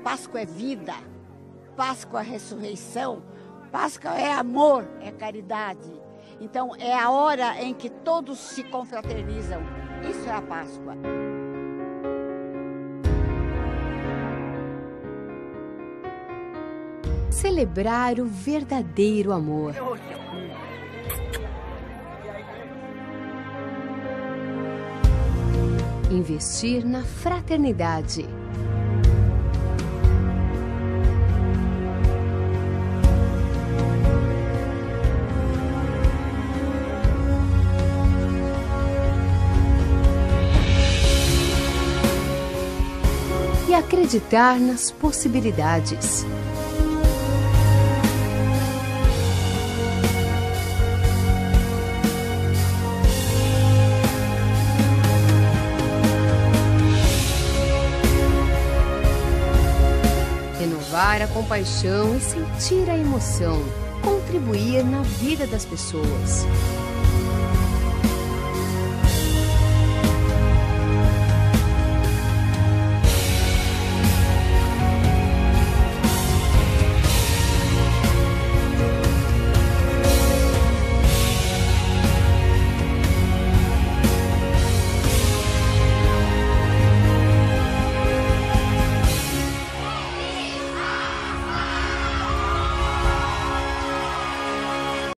Páscoa é vida, Páscoa é ressurreição, Páscoa é amor, é caridade. Então é a hora em que todos se confraternizam. Isso é a Páscoa. Celebrar o verdadeiro amor. Investir na fraternidade. E acreditar nas possibilidades. Renovar a compaixão e sentir a emoção. Contribuir na vida das pessoas.